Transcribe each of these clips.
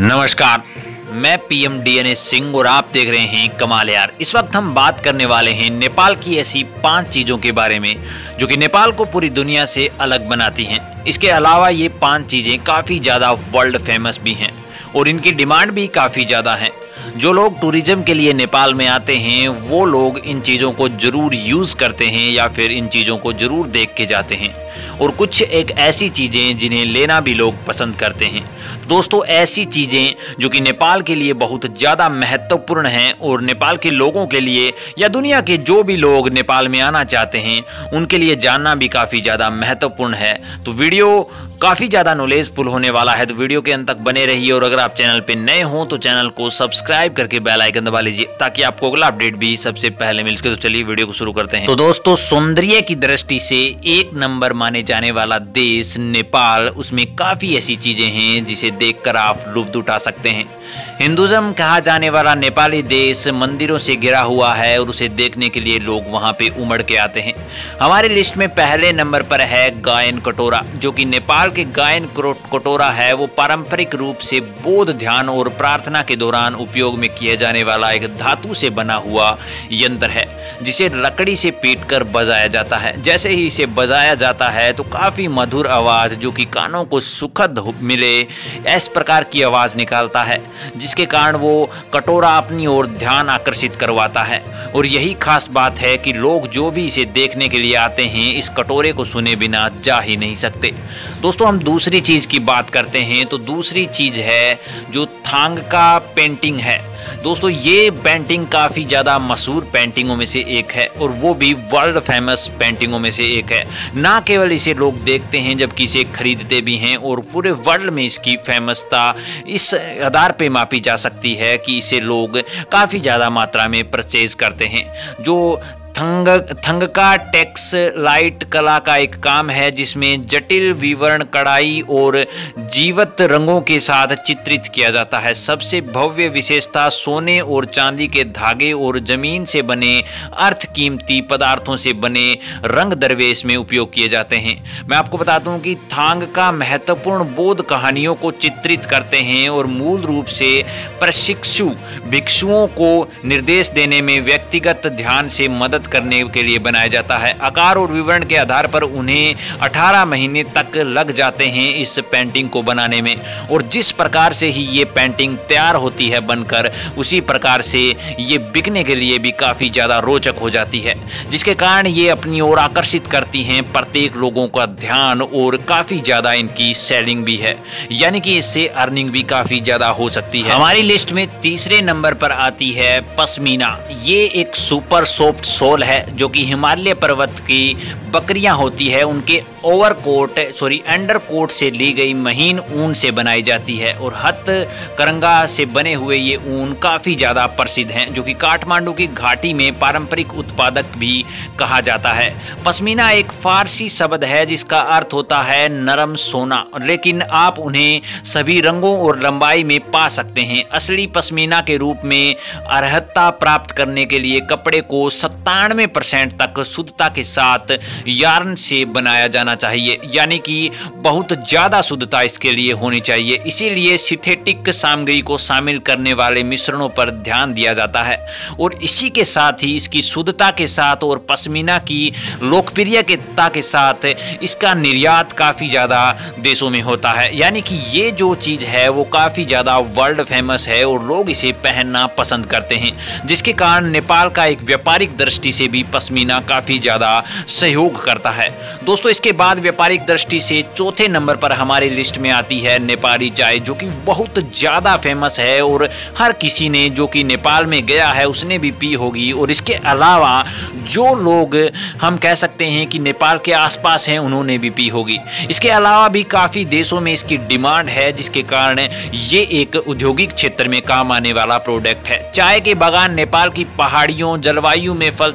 नमस्कार, मैं PM DNA Singh और आप देख रहे हैं कमाल यार। इस वक्त हम बात करने वाले हैं नेपाल की ऐसी 5 चीज़ों के बारे में जो कि नेपाल को पूरी दुनिया से अलग बनाती हैं। इसके अलावा ये 5 चीज़ें काफ़ी ज़्यादा वर्ल्ड फेमस भी हैं और इनकी डिमांड भी काफ़ी ज़्यादा है। जो लोग टूरिज्म के लिए नेपाल में आते हैं वो लोग इन चीज़ों को ज़रूर यूज़ करते हैं या फिर इन चीज़ों को ज़रूर देख के जाते हैं। और कुछ एक ऐसी चीज़ें जिन्हें लेना भी लोग पसंद करते हैं। दोस्तों, ऐसी चीज़ें जो कि नेपाल के लिए बहुत ज़्यादा महत्वपूर्ण हैं और नेपाल के लोगों के लिए या दुनिया के जो भी लोग नेपाल में आना चाहते हैं उनके लिए जानना भी काफ़ी ज़्यादा महत्वपूर्ण है। तो वीडियो काफ़ी ज़्यादा नॉलेजफुल होने वाला है, तो वीडियो के अंत तक बने रहिए। और अगर आप चैनल पे नए हो तो चैनल को सब्सक्राइब करके बेल आइकन दबा लीजिए ताकि आपको अगला अपडेट भी सबसे पहले मिल सके। तो चलिए वीडियो को शुरू करते हैं। तो दोस्तों, सौंदर्य की दृष्टि से 1 नंबर माने जाने वाला देश नेपाल, उसमें काफ़ी ऐसी चीज़ें हैं जिसे देखकर आप लुत्फ उठा सकते हैं। हिंदुज़म कहा जाने वाला नेपाली देश मंदिरों से घिरा हुआ है और उसे देखने के लिए लोग वहाँ पे उमड़ के आते हैं। हमारी लिस्ट में पहले नंबर पर है गायन कटोरा, जो कि नेपाल के गायन कटोरा है। वो पारंपरिक रूप से बौद्ध ध्यान और प्रार्थना के दौरान उपयोग में किए जाने वाला एक धातु से बना हुआ यंत्र है जिसे लकड़ी से पीटकर बजाया जाता है। जैसे ही इसे बजाया जाता है तो काफ़ी मधुर आवाज़ जो कि कानों को सुखद मिले इस प्रकार की आवाज़ निकालता है, जिसके कारण वो कटोरा अपनी ओर ध्यान आकर्षित करवाता है। और यही खास बात है कि लोग जो भी इसे देखने के लिए आते हैं इस कटोरे को सुने बिना जा ही नहीं सकते। दोस्तों, हम दूसरी चीज़ की बात करते हैं तो दूसरी चीज़ है जो थांगका पेंटिंग है। दोस्तों, ये पेंटिंग काफ़ी ज़्यादा मशहूर पेंटिंगों में से एक है और वो भी वर्ल्ड फेमस पेंटिंगों में से एक है। ना केवल इसे लोग देखते हैं जबकि इसे खरीदते भी हैं और पूरे वर्ल्ड में इसकी फेमसता इस आधार पे मापी जा सकती है कि इसे लोग काफ़ी ज़्यादा मात्रा में परचेज करते हैं। जो थंगका टेक्स लाइट कला का एक काम है जिसमें जटिल विवरण कढ़ाई और जीवत रंगों के साथ चित्रित किया जाता है। सबसे भव्य विशेषता सोने और चांदी के धागे और जमीन से बने अर्थ कीमती पदार्थों से बने रंग दरवेश में उपयोग किए जाते हैं। मैं आपको बता दूं कि थांगका महत्वपूर्ण बौद्ध कहानियों को चित्रित करते हैं और मूल रूप से प्रशिक्षु भिक्षुओं को निर्देश देने में व्यक्तिगत ध्यान से मदद करने के लिए बनाया जाता है। आकार और विवरण के आधार पर उन्हें 18 महीने तक लग जाते हैं इस पेंटिंग को बनाने में। और जिस प्रकार से ही ये पेंटिंग तैयार होती है बनकर, उसी प्रकार से ये बिकने के लिए भी काफ़ी ज़्यादा रोचक हो जाती है, जिसके कारण ये अपनी ओर आकर्षित करती हैं प्रत्येक लोगों का ध्यान और काफ़ी ज़्यादा इनकी सेलिंग भी है, यानी कि इससे अर्निंग भी काफ़ी ज़्यादा हो सकती है। हमारी लिस्ट में तीसरे नंबर पर आती है पश्मीना। ये एक सुपर सॉफ्ट सोल है जो कि हिमालय पर्वत की बकरियां होती है उनके अंडर कोट से ली गई महीन ऊन से बनाई जाती है। और हथ करंगा से बने हुए ये ऊन काफ़ी ज़्यादा प्रसिद्ध हैं, जो कि काठमांडू की घाटी में पारंपरिक उत्पादक भी कहा जाता है। पश्मीना एक फारसी शब्द है जिसका अर्थ होता है नरम सोना, लेकिन आप उन्हें सभी रंगों और लंबाई में पा सकते हैं। असली पश्मीना के रूप में अर्हता प्राप्त करने के लिए कपड़े को 97% तक शुद्धता के साथ यार्न से बनाया जाना चाहिए, यानी कि बहुत ज़्यादा शुद्धता इसके लिए होनी चाहिए। इसीलिए सिंथेटिक सामग्री को शामिल करने वाले मिश्रणों पर ध्यान दिया जाता है। और इसी के साथ ही इसकी शुद्धता के साथ और पश्मीना की लोकप्रियता के साथ इसका निर्यात काफ़ी ज़्यादा देशों में होता है, यानी कि ये जो चीज़ है वो काफ़ी ज़्यादा वर्ल्ड फेमस है और लोग इसे पहनना पसंद करते हैं, जिसके कारण नेपाल का एक व्यापारिक दृष्टि से भी पश्मीना काफ़ी ज़्यादा सहयोग करता है। दोस्तों, इसके बाद व्यापारिक दृष्टि से चौथे नंबर पर हमारी लिस्ट में आती है नेपाली चाय, जो कि बहुत ज़्यादा फेमस है और हर किसी ने जो कि नेपाल में गया है उसने भी पी होगी। और इसके अलावा जो लोग हम कह सकते हैं कि नेपाल के आसपास हैं उन्होंने भी पी होगी। इसके अलावा भी काफ़ी देशों में इसकी डिमांड है, जिसके कारण ये एक औद्योगिक क्षेत्र में काम आने वाला प्रोडक्ट है। चाय के बागान नेपाल की पहाड़ियों जलवायु में फलते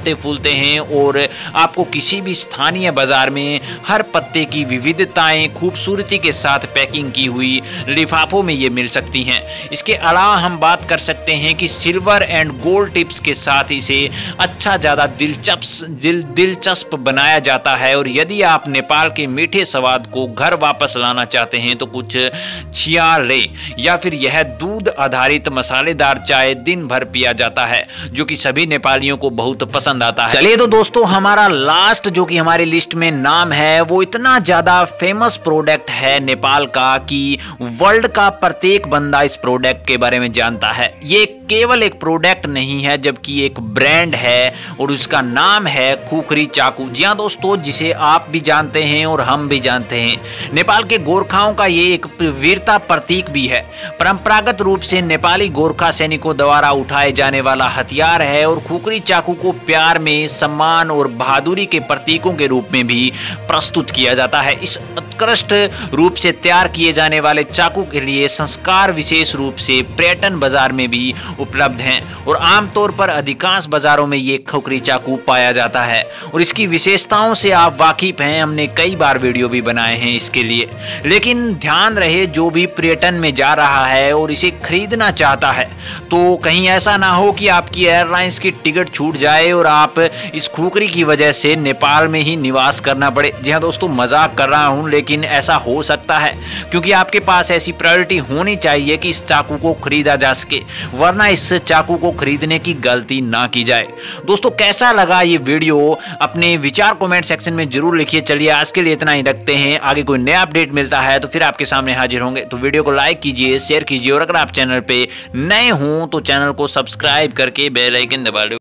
फलते फूलते हैं और आपको किसी भी स्थानीय बाजार में हर पत्ते की विविधताएं खूबसूरती के साथ पैकिंग की हुई लिफाफों में ये मिल सकती हैं। इसके अलावा हम बात कर सकते हैं कि सिल्वर एंड गोल्ड टिप्स के साथ इसे अच्छा ज़्यादा दिलचस्प बनाया जाता है। और यदि आप नेपाल के मीठे स्वाद को घर वापस लाना चाहते हैं तो कुछ छियाल लें या फिर यह दूध आधारित मसालेदार चाय दिन भर पिया जाता है, जो कि सभी नेपालियों को बहुत पसंद आता है। चलिए तो दोस्तों, हमारा लास्ट जो कि हमारी लिस्ट में नाम है वो इतना ज्यादा फेमस प्रोडक्ट है नेपाल का कि वर्ल्ड का प्रत्येक बंदा इस प्रोडक्ट के बारे में जानता है। ये केवल एक प्रोडक्ट नहीं है जबकि एक ब्रांड है और उसका नाम है खुखरी चाकू। जी हाँ दोस्तों, जिसे आप भी जानते हैं और हम भी जानते हैं। नेपाल के गोरखाओं का ये एक वीरता प्रतीक भी है। परंपरागत रूप से नेपाली गोरखा सैनिकों द्वारा उठाए जाने वाला हथियार है और खुखरी चाकू को प्यार में, सम्मान और बहादुरी के प्रतीकों के रूप में भी प्रस्तुत किया जाता है। इस उत्कृष्ट रूप से तैयार किए जाने वाले चाकू के लिए संस्कार विशेष रूप से पर्यटन बाजार में भी उपलब्ध हैं और आमतौर पर अधिकांश बाजारों में ये खुखरी चाकू पाया जाता है और इसकी विशेषताओं से आप वाकिफ हैं। हमने कई बार वीडियो भी बनाए हैं इसके लिए। लेकिन ध्यान रहे, जो भी पर्यटन में जा रहा है और इसे खरीदना चाहता है तो कहीं ऐसा ना हो कि आपकी एयरलाइंस की टिकट छूट जाए और आप इस खुखरी की वजह से नेपाल में ही निवास करना पड़े। जी हाँ दोस्तों, मजाक कर रहा हूँ, लेकिन ऐसा हो सकता है क्योंकि आपके पास ऐसी प्रायोरिटी होनी चाहिए कि इस चाकू को खरीदा जा सके, वरना इस चाकू को खरीदने की गलती ना की जाए। दोस्तों, कैसा लगा ये वीडियो? अपने विचार कमेंट सेक्शन में जरूर लिखिए। चलिए आज के लिए इतना ही रखते हैं, आगे कोई नया अपडेट मिलता है तो फिर आपके सामने हाजिर होंगे। तो वीडियो को लाइक कीजिए, शेयर कीजिए और अगर आप चैनल पे नए हों तो चैनल को सब्सक्राइब करके बेल आइकन दबा दो।